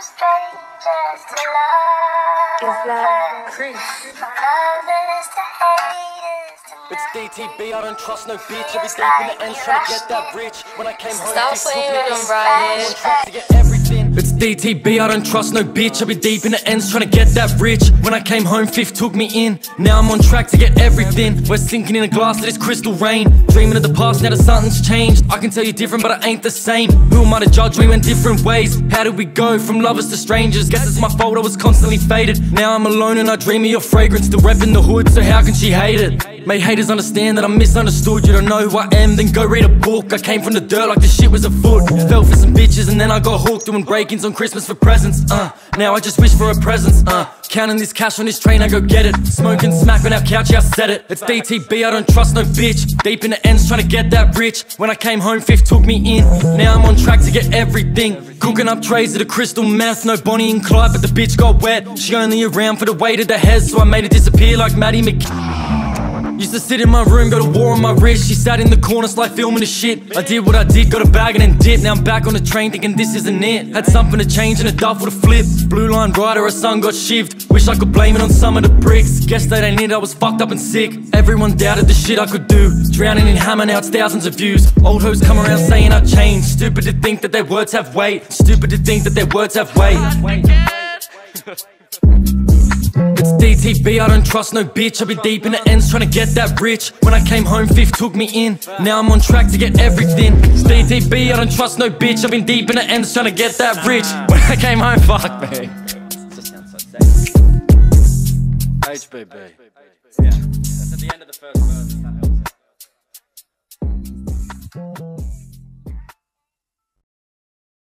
strangers to It's lovers. like Chris. From lovers to haters to It's DTB, I don't trust no bitch. I be Feels deep in like the ends we trying to rushed get that rich. When I came home, Stop she took playing me with in. them, Brian. I'm on track to get everything. It's DTB, I don't trust no bitch. I be deep in the ends trying to get that rich. When I came home, Fifth took me in. Now I'm on track to get everything. We're sinking in a glass of this crystal rain. Dreaming of the past, now that something's changed. I can tell you different, but I ain't the same. Who am I to judge? We went different ways. How did we go from lovers to strangers? Guess it's my fault, I was constantly faded. Now I'm alone and I dream of your fragrance. Still repping the hood, so how can she hate it? Made haters understand that I'm misunderstood. You don't know who I am, then go read a book. I came from the dirt like the shit was afoot. Fell for some bitches and then I got hooked. Doing break-ins on Christmas for presents. Now I just wish for a presence. Counting this cash on this train, I go get it. Smoking smack on our couch, yeah I said it. It's DTB, I don't trust no bitch. Deep in the ends trying to get that rich. When I came home, Fifth took me in. Now I'm on track to get everything. Cooking up trays of the crystal meth. No Bonnie and Clyde, but the bitch got wet. She only around for the weight of the head, so I made it disappear like Maddie Used to sit in my room, go to war on my wrist. She sat in the corner, like filming the shit. I did what I did, got a bag and then dip. Now I'm back on the train thinking this isn't it. Had something to change and a duff with a flip. Blue line rider, her son got shivved. Wish I could blame it on some of the bricks. Guess that ain't it, I was fucked up and sick. Everyone doubted the shit I could do. Drowning in hammer, now it's thousands of views. Old hoes come around saying I changed. Stupid to think that their words have weight. Stupid to think that their words have weight. It's DTB, I don't trust no bitch. I be deep in the ends trying to get that rich. When I came home, Fifth took me in. Now I'm on track to get everything. It's DTB, I don't trust no bitch. I've been deep in the ends trying to get that rich. When I came home, fuck me. HBB. Yeah, that's at the end of the first verse.